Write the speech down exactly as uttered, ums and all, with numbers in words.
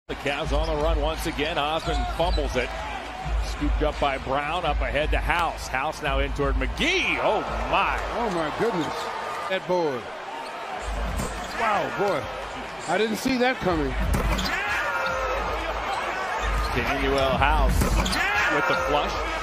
The Cavs on the run once again. Osman fumbles it. Scooped up by Brown. Up ahead to House. House now in toward McGee. Oh, my. Oh, my goodness. That board. Wow, boy. I didn't see that coming. Emmanuel House with the flush.